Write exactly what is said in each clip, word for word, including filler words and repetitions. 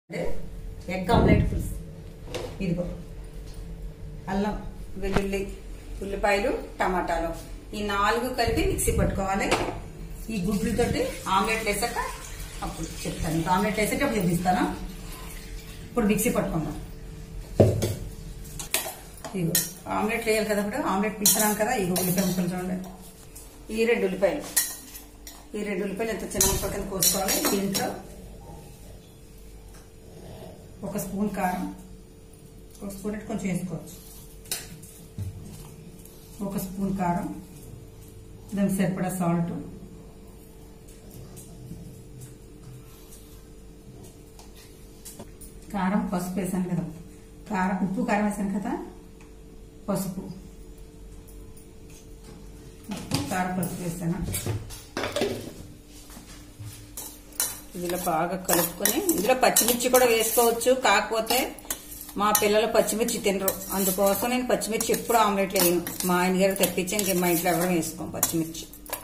Egg omelette పులుసు. ఇదిగో అల్లం, వెల్లుల్లి, ఉల్లిపాయలు, టమాటాలు ఈ నాలుగు కలిపి మిక్సీ పట్టుకోవాలి. ఈ గుడ్లతోటి ఆమ్లెట్ వేసాక అప్పుడు చెప్తాను. ఇంకా ఆమ్లెట్ వేసాక అప్పుడు చూపిస్తాను. ఇప్పుడు మిక్సీ పట్టుకుందాం. ఇగో ఆమ్లెట్ వేయాలి కదా, ఇప్పుడు ఆమ్లెట్ పిలుస్తున్నాం కదా. ఇగో ఉల్లిపాయ ముక్కలు చూడండి. ఈ రెండు ఉల్లిపాయలు ఈ రెండు ఉల్లిపాయలు ఎంత చిన్న ముక్కల కింద కోసుకోవాలి. దీంట్లో ఒక స్పూన్ కారం, ఒక స్పూన్ అంటే కొంచెం వేసుకోవచ్చు. ఒక స్పూన్ కారం, దానికి సరిపడా సాల్ట్, కారం, పసుపు వేసాను కదా, కారం ఉప్పు కారం వేసాను కదా, పసుపు ఉప్పు కారం పసుపు వేసాను. ఇందులో బాగా కలుపుకొని ఇందులో పచ్చిమిర్చి కూడా వేసుకోవచ్చు. కాకపోతే మా పిల్లలు పచ్చిమిర్చి తినరు, అందుకోసం నేను పచ్చిమిర్చి ఎప్పుడు ఆమ్లెట్లు వేయను. మా ఆయన గారు తెప్పించి ఇంక మా ఇంట్లో ఎవరు వేసుకోం పచ్చిమిర్చి.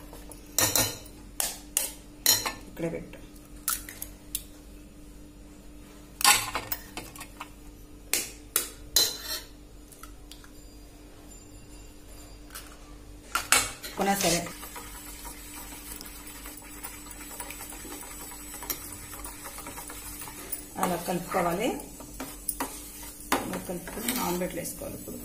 ఇక్కడే పెట్టు. కొనా సరే అలా కలుపుకోవాలి. అలా కలుపుకొని ఆమ్లెట్లు వేసుకోవాలి. ఇప్పుడు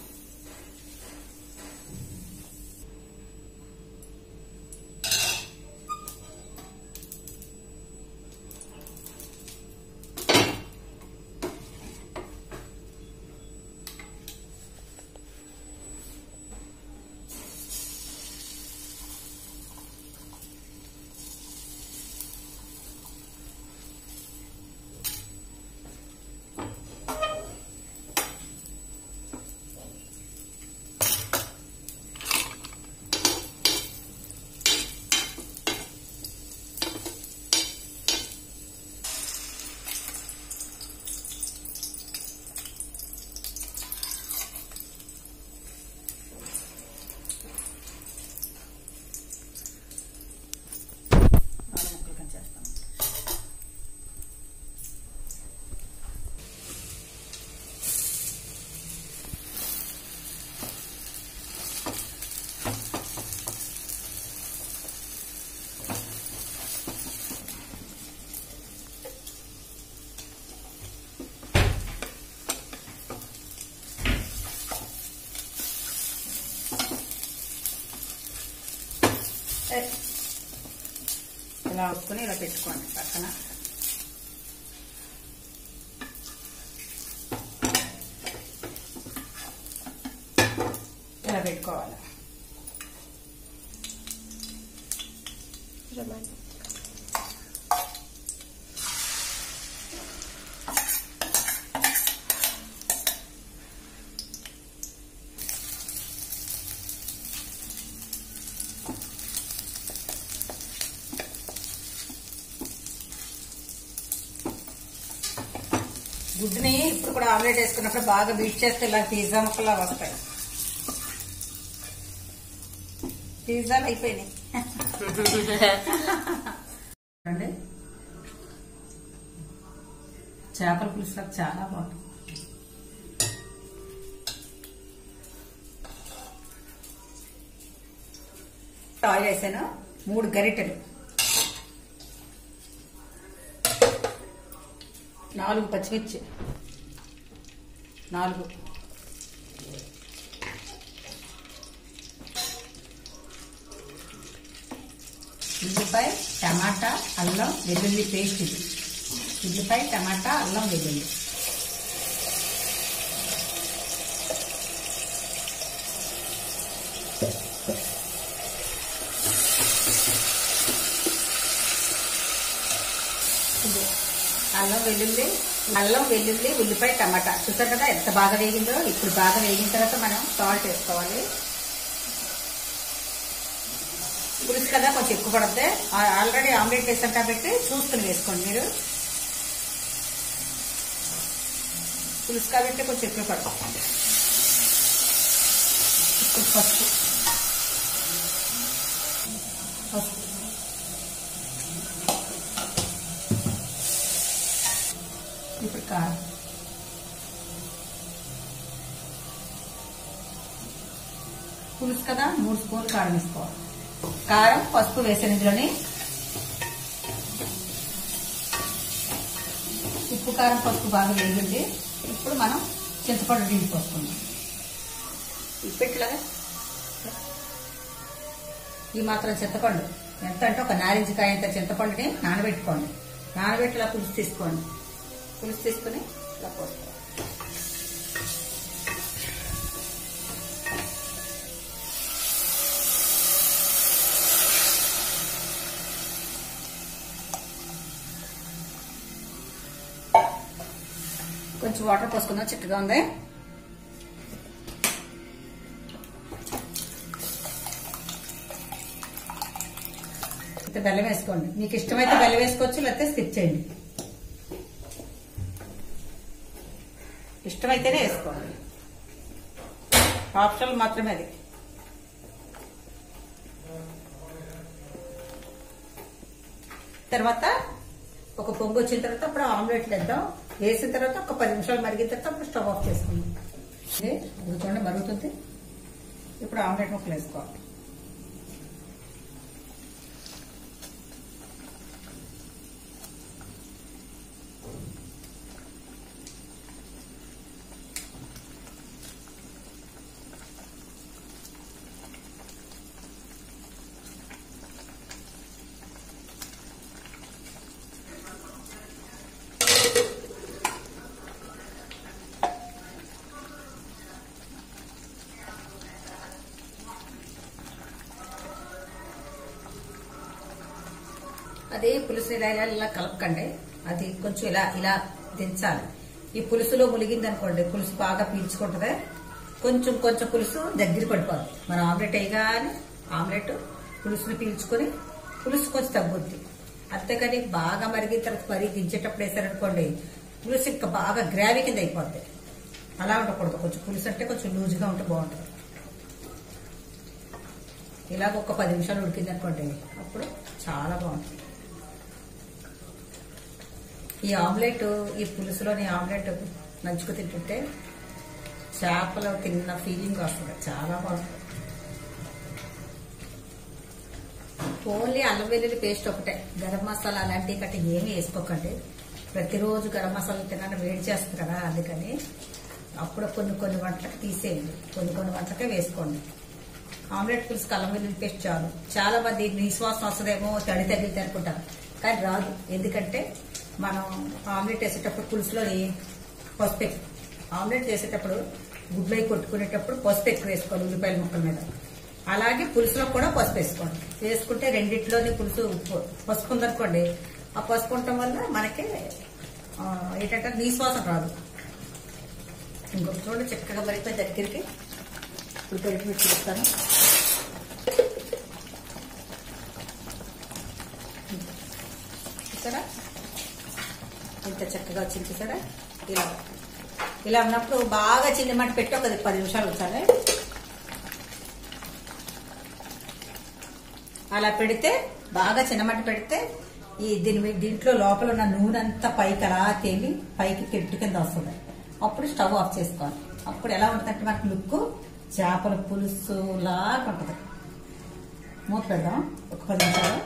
ఇలా వస్తుని ఇలా పెట్టుకోండి పక్కన. ఇలా పెట్టుకోవాలి. గుడ్డుని ఇప్పుడు కూడా ఆమ్లెట్ వేసుకున్నప్పుడు బాగా బీట్ చేస్తే ఇలా పిజ్జా ముక్కలా వస్తాయి. పిజ్జాలు అయిపోయినాయి. చేపల పులుసు చాలా బాగుంటుంది. ఆయిల్ వేసాను, మూడు గరిటెలు, నాలుగు పచ్చిమిర్చి, నాలుగు ఉల్లిపాయ, టమాటా, అల్లం, వెల్లుల్లి పేస్ట్. ఇది ఉల్లిపాయ, టమాటా, అల్లం, వెల్లుల్లి. అల్లం వెల్లుల్లి అల్లం వెల్లుల్లి ఉల్లిపాయ టమాటా చూసారు కదా ఎంత బాగా వేగిందో. ఇప్పుడు బాగా వేగిన తర్వాత మనం సాల్ట్ వేసుకోవాలి. పులుసు కదా కొంచెం ఎక్కువ పడితే ఆల్రెడీ ఆమ్లెట్ వేసాం కాబట్టి చూసుకుని వేసుకోండి మీరు. పులుసు కాబట్టి కొంచెం ఎక్కువ పడుతుంది. ఇప్పుడు పసుపు పసుపు ఇప్పుడు కారం, పులుసు కదా మూడు స్పూన్లు కారం వేసుకోవాలి. కారం పసుపు వేసాను ఇందులోని. ఉప్పు కారం పసుపు బాగా వేగింది. ఇప్పుడు మనం చింతపండు నీళ్ళు పోసుకుందాం. ఇప్పట్లాగా ఈ మాత్రం చింతపండు, ఎంత అంటే ఒక నారింజ కాయ అంత చింతపండుని నానబెట్టుకోండి. నానబెట్టి ఇలా పులుసు తీసుకోండి. పులుసు తీసుకుని ఇలా పోసుకోండి. కొంచెం వాటర్ పోసుకుందాం, చిక్కగా ఉంది. అయితే బెల్లం వేసుకోండి. మీకు ఇష్టమైతే బెల్లం వేసుకోవచ్చు, లేకపోతే స్కిప్ చేయండి. ఇష్టమైతేనే వేసుకోండి, ఆప్షనల్ మాత్రమే అది. తర్వాత ఒక పొంగు వచ్చిన తర్వాత అప్పుడు ఆమ్లెట్లు వేద్దాం. వేసిన తర్వాత ఒక పది నిమిషాలు మరిగిన తర్వాత అప్పుడు స్టవ్ ఆఫ్ చేసుకుందాం. ఇది చూడండి మరుగుతుంది. ఇప్పుడు ఆమ్లెట్ ముక్కలు వేసుకోవాలి. అదే పులుసు ఇలా ఇలా కలపకండి. అది కొంచెం ఇలా ఇలా దించాలి. ఈ పులుసులో ములిగింది అనుకోండి, పులుసు బాగా పీల్చుకుంటుంది. కొంచెం కొంచెం పులుసు దగ్గర పడిపోద్ది. మనం ఆమ్లెట్ వేయగానే ఆమ్లెట్ పులుసుని పీల్చుకొని పులుసు కొంచెం తగ్గుద్ది. అంతేకాని బాగా మరిగిన తర్వాత మరీ దించేటప్పుడు వేసారనుకోండి, పులుసు ఇంకా బాగా గ్రావీ కింద అయిపోద్ది. అలా ఉండకూడదు. కొంచెం పులుసు అంటే కొంచెం లూజ్గా ఉంటే బాగుంటుంది. ఇలాగ ఒక పది నిమిషాలు ఉడికింది అనుకోండి, అప్పుడు చాలా బాగుంటుంది. ఈ ఆమ్లెట్, ఈ పులుసులోని ఆమ్లెట్ నంచుకు తింటుంటే చేపలు తిన్న ఫీలింగ్ వస్తుంది. చాలా బాగుంటుంది. ఓన్లీ అల్లం వెల్లుల్లి పేస్ట్ ఒకటే, గరం మసాలా అలాంటివి కట్ట ఏమీ వేసుకోకండి. ప్రతిరోజు గరం మసాలా తినని వేడి చేస్తుంది కదా, అందుకని అప్పుడు కొన్ని కొన్ని వంటలకు తీసేయండి, కొన్ని కొన్ని వంటలకే వేసుకోండి. ఆమ్లెట్ పులుసుకి అల్లం వెల్లుల్లి పేస్ట్ చాలు. చాలా మంది నిశ్వాసం వస్తుందేమో, తడి తగిలితే అనుకుంటారు, కానీ రాదు. ఎందుకంటే మనం ఆమ్లెట్ వేసేటప్పుడు పులుసులోని పసుపు ఎక్కువ, ఆమ్లెట్ చేసేటప్పుడు గుడ్లు అయి కొట్టుకునేటప్పుడు పసుపు ఎక్కువ వేసుకోవాలి ఉల్లిపాయల ముక్కల మీద. అలాగే పులుసులో కూడా పసుపు వేసుకోండి. వేసుకుంటే రెండింటిలోని పులుసు పసుపు ఉందనుకోండి, ఆ పసుపు ఉండటం వల్ల మనకి ఏంటంటే నిశ్వాసం రాదు. ఇంకొక చూడండి చక్కగా మరిపోయి దగ్గరికి ఇప్పుడు కలిపి పెట్టి చూస్తాను. చూసారా ఇంత చక్కగా వచ్చింది, చూసారా? ఇలా ఇలా ఉన్నప్పుడు బాగా చిన్న మంట పెట్టి ఒక పది నిమిషాలు ఉంచాలి. అలా పెడితే బాగా చిన్నమంట పెడితే ఈ దీని దీంట్లో లోపల ఉన్న నూనె అంతా పైకి అలా తేలి పైకి తెట్టు కింద వస్తుంది. అప్పుడు స్టవ్ ఆఫ్ చేసుకోవాలి. అప్పుడు ఎలా ఉంటుందంటే మనకు లుక్ చేపల పులుసు లాగా ఉంటుంది. మూత పెడదాం ఒక పది నిమిషాలు.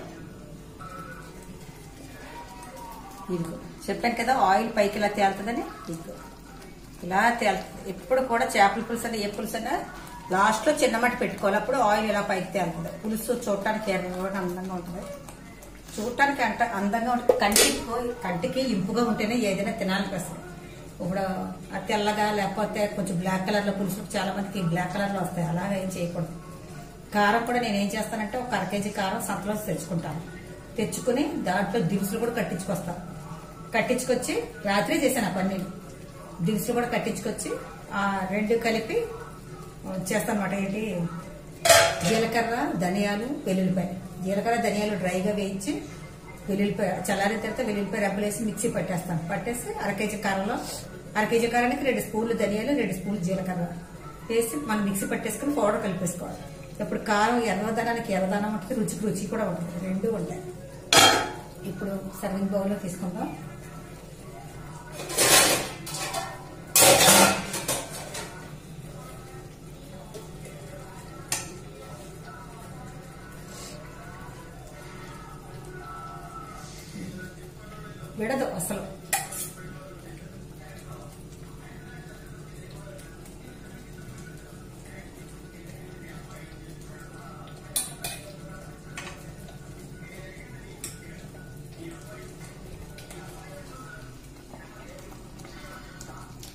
ఇదిగో చెప్పాను కదా ఆయిల్ పైకి ఇలా తేలుతుందని, ఇదిగో ఇలా తేలుతుంది. ఎప్పుడు కూడా చేపల పులుసు అన్న ఏ పులుసు అన్నా లాస్ట్ లో చిన్నమట్టి పెట్టుకోవాలి. అప్పుడు ఆయిల్ ఇలా పైకి తేలుతుంది. పులుసు చూడటానికి ఎర్రగా అందంగా ఉంటుంది. చూడటానికి అంట అందంగా ఉంటుంది. కంటికి కంటికి ఇంపుగా ఉంటేనే ఏదైనా తినాలనిపిస్తుంది. ఇప్పుడు ఆ తెల్లగా లేకపోతే కొంచెం బ్లాక్ కలర్ లో పులుసు చాలా మందికి బ్లాక్ కలర్ లో వస్తాయి. అలాగా ఏం చేయకూడదు. కారం కూడా నేను ఏం చేస్తానంటే ఒక అర కేజీ కారం సంతలో తెచ్చుకుంటాను. తెచ్చుకుని దాంట్లో దినుసులు కూడా కట్టించుకొస్తాను. కట్టించుకొచ్చి రాత్రి చేశాను ఆ పన్నీరు. దినుసులు కూడా కట్టించుకొచ్చి ఆ రెండు కలిపి చేస్తాను అనమాట. ఏంటి జీలకర్ర ధనియాలు వెల్లుల్లిపాయ, జీలకర్ర ధనియాలు డ్రైగా వేయించి వెల్లుల్లిపాయ చల్లారిన తర్వాత వెల్లుల్లిపాయ రబ్బలేసి మిక్సీ పట్టేస్తాను. పట్టేసి అర కేజీ కారంలో అర కేజీ కారానికి రెండు స్పూన్లు ధనియాలు రెండు స్పూన్లు జీలకర్ర వేసి మనం మిక్సీ పట్టేసుకుని పౌడర్ కలిపేసుకోవాలి. ఇప్పుడు కారం ఎర్రదనానికి ఎర్రదనం ఉంటుంది, రుచికి రుచి కూడా ఉంటుంది, రెండు ఉంటాయి. ఇప్పుడు సర్వింగ్ బౌల్లో తీసుకుందాం.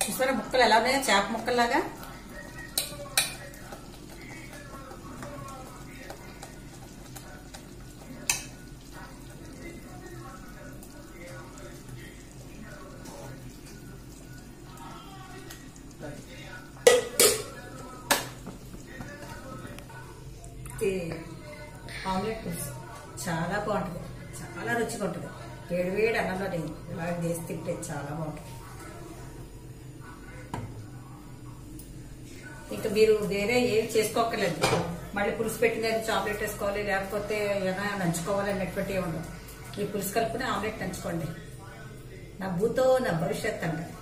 చూసారా ముక్కలు ఎలా ఉన్నాయో, చేప ముక్కల్లాగా. ఆమ్లెట్ పులుసు చాలా బాగుంటుంది, చాలా రుచిగా ఉంటుంది. వేడి వేడి అన్నంలో నేను ఇలా చేసి తింటే చాలా బాగుంటుంది. ఇంకా మీరు వేరే ఏం చేసుకోక్కర్లేదు. మళ్ళీ పులుసు పెట్టిన చాక్లెట్ వేసుకోవాలి, లేకపోతే ఏమైనా నంచుకోవాలి అన్నటువంటి ఉండవు. ఈ పులుసు కలుపుకుని ఆమ్లెట్ నంచుకోండి. నా భూతో నా భవిష్యత్ అంట.